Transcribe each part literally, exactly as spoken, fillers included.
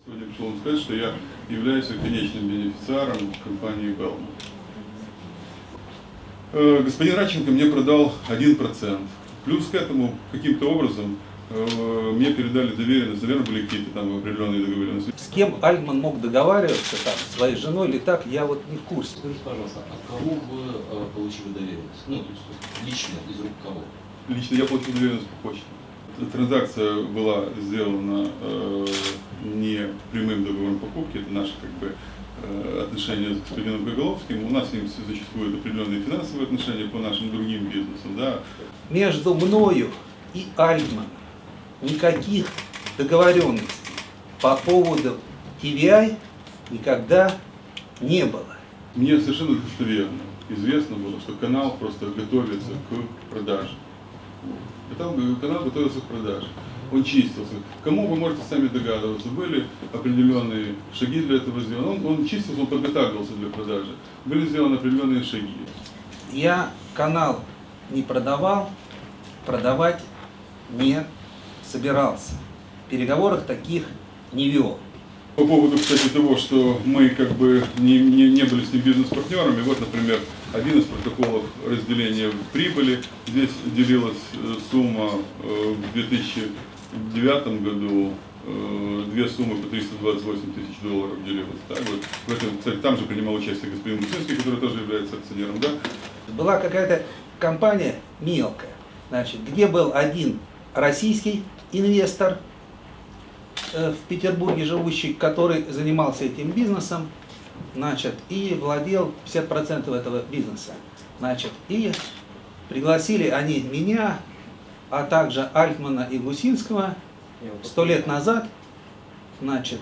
Сегодня пришел вам сказать, что я являюсь конечным бенефициаром компании Беллман. Господин Радченко мне продал один процент. Плюс к этому каким-то образом э, мне передали доверенность, наверное, были какие-то там определенные договоренности. С кем Альтман мог договариваться, там, с своей женой или так, я вот не в курсе. Скажите, пожалуйста, от кого вы э, получили доверенность? Ну, то есть лично, из рук кого? Лично я получил доверенность по почте. Транзакция была сделана э, не прямым договором покупки, это наши как бы, э, отношения с господином Гоголовским. У нас с ним существуют определенные финансовые отношения по нашим другим бизнесам. Да. Между мною и Альтманом никаких договоренностей по поводу ти ви ай никогда не было. Мне совершенно достоверно известно было, что канал просто готовится к продаже. Там канал готовился к продаже. Он чистился. Кому вы можете сами догадываться, были определенные шаги для этого сделаны. Он, он чистился, он подготавливался для продажи. Были сделаны определенные шаги. Я канал не продавал, продавать не собирался. В переговорах таких не вел. По поводу, кстати, того, что мы как бы не, не, не были с ним бизнес-партнерами, вот, например, один из протоколов разделения прибыли, здесь делилась сумма в две тысячи девятом году, две суммы по триста двадцать восемь тысяч долларов делилось. Так, вот. В этом, кстати, там же принимал участие господин Мусинский, который тоже является акционером. Да? Была какая-то компания мелкая, значит, где был один российский инвестор, в Петербурге живущий, который занимался этим бизнесом, значит, и владел пятьдесят процентов этого бизнеса. Значит, и пригласили они меня, а также Альтмана и Гусинского сто лет назад, значит,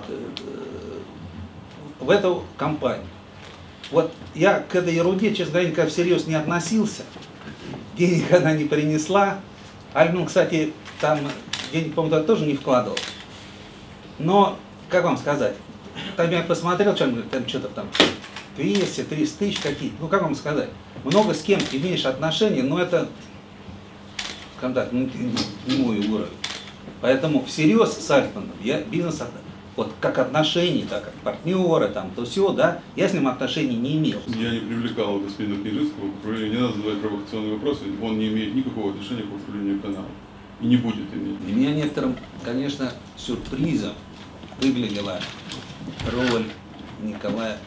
в эту компанию. Вот я к этой ерунде, честно говоря, никогда всерьез не относился. Денег она не принесла. Альтман, кстати, там денег, по-моему, тоже не вкладывал. Но, как вам сказать, там я посмотрел, там, там что-то там двести триста тысяч какие-то, ну как вам сказать, много с кем имеешь отношения, но это, скажем так, ну, не мой уровень. Поэтому всерьез с Альтманом я бизнес, вот как отношения, так как партнеры, там, то все, да, я с ним отношений не имел. Я не привлекал господина Княжицкого в управление, не надо задавать провокационные вопросы, он не имеет никакого отношения к управлению каналом и не будет иметь. Для меня некоторым, конечно, сюрпризом выглядела роль Николая,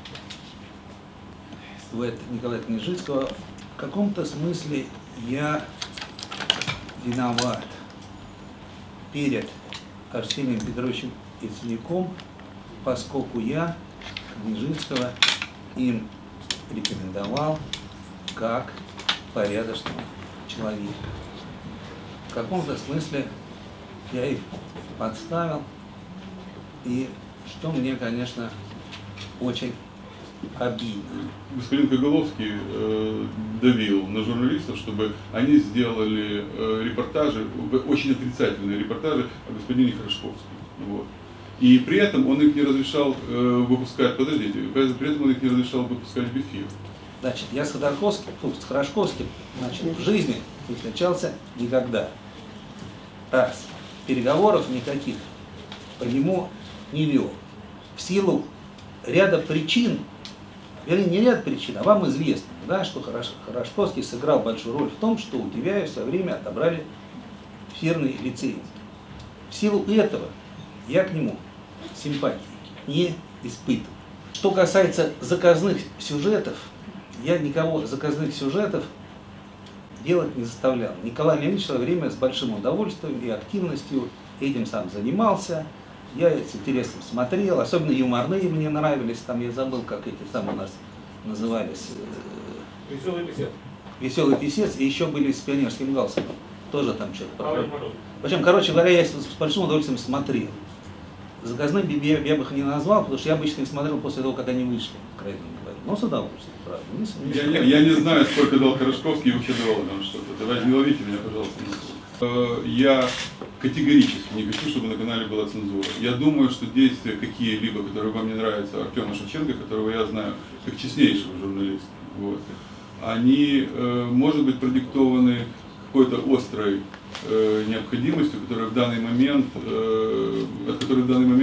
Николая Княжицкого. В каком-то смысле я виноват перед Арсением Петровичем Яценюком, поскольку я Княжицкого им рекомендовал как порядочного человека. В каком-то смысле я их подставил, и что мне, конечно, очень обидно. Господин Гоголовский э, давил на журналистов, чтобы они сделали э, репортажи, очень отрицательные репортажи о господине Хорошковском. Вот. И при этом он их не разрешал э, выпускать, подождите, при этом он их не разрешал выпускать в эфир. Значит, я с Ходорковским, с Хорошковским, значит, в жизни не встречался никогда. Раз. Переговоров никаких по нему не вел. В силу ряда причин, вернее, не ряд причин, а вам известно, да, что Хорошковский сыграл большую роль в том, что у ТВ в свое время отобрали эфирные лицензии. В силу этого я к нему симпатии не испытываю. Что касается заказных сюжетов, я никого заказных сюжетов делать не заставлял. Николай Леонидович в свое время с большим удовольствием и активностью этим сам занимался. Я с интересом смотрел, особенно юморные мне нравились, там я забыл, как эти там у нас назывались. Веселый писец. Веселый писец, и еще были с пионерским галстуком. Тоже там что-то. Причем, короче говоря, я с большим удовольствием смотрел. Заказным я, я бы их не назвал, потому что я обычно их смотрел после того, как они вышли, откровенно говоря. Но с удовольствием, правда. Не, Я, не, я не знаю, сколько дал Хорошковский и вообще давал нам что-то. Давайте не ловите меня, пожалуйста. Я категорически не хочу, чтобы на канале была цензура. Я думаю, что действия какие-либо, которые вам не нравятся, Артема Шевченко, которого я знаю как честнейшего журналиста, вот, они, может быть, продиктованы какой-то острой э, необходимостью, которая в данный момент, э, от которой в данный момент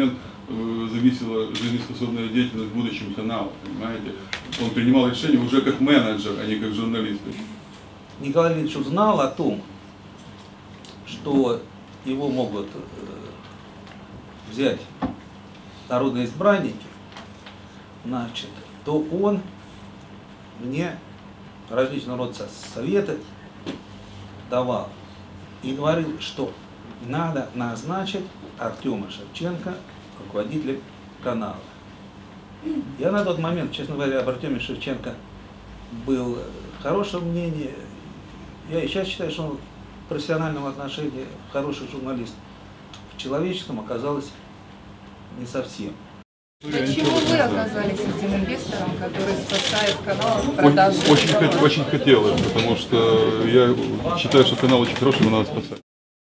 э, зависела жизнеспособная деятельность в будущем канала, понимаете? Он принимал решения уже как менеджер, а не как журналист. Николай Ильич узнал о том, что его могут э, взять народные избранники, значит, то он мне различного рода советы давал и говорил, что надо назначить Артема Шевченко руководителем канала. Я на тот момент, честно говоря, об Артеме Шевченко был хорошего мнения. Я и сейчас считаю, что он в профессиональном отношении хороший журналист. В человеческом оказалось не совсем. Почему вы оказались этим инвестором, который спасает канал от продажи? Очень, очень, очень хотелось, потому что я считаю, что канал очень хороший, его надо спасать.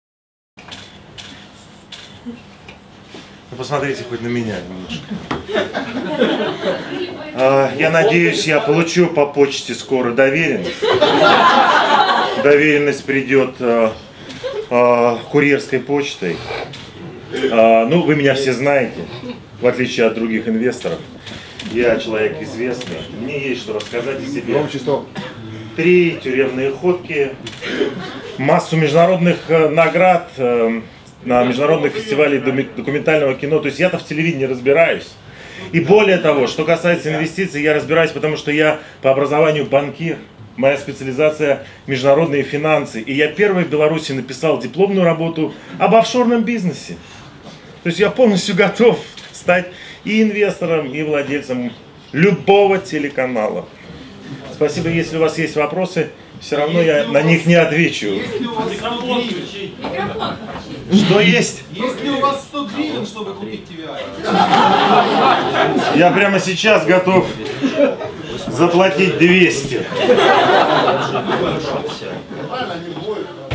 Ну, посмотрите хоть на меня немножко. А, я надеюсь, я получу по почте скоро доверенность. Доверенность придет а, а, курьерской почтой. А, ну, вы меня все знаете, в отличие от других инвесторов. Я человек известный. Мне есть что рассказать о себе. Три тюремные ходки, массу международных наград на международных фестивалях документального кино. То есть я-то в телевидении разбираюсь. И более того, что касается инвестиций, я разбираюсь, потому что я по образованию банкир. Моя специализация – международные финансы. И я первый в Беларуси написал дипломную работу об офшорном бизнесе. То есть я полностью готов стать и инвестором, и владельцем любого телеканала. Спасибо, если у вас есть вопросы, все равно я на них не отвечу. Что есть? Если у вас сто гривен, чтобы купить ти ви ай. Я прямо сейчас готов заплатить двести. Правильно, не будет.